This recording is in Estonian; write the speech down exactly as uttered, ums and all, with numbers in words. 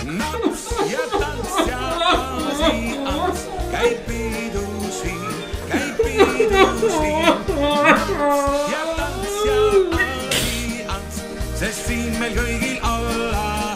naps ja tants ja Aasians käib pidusi, käib pidusi. Naps ja tants ja Aasians, sest siin meil kõigil alla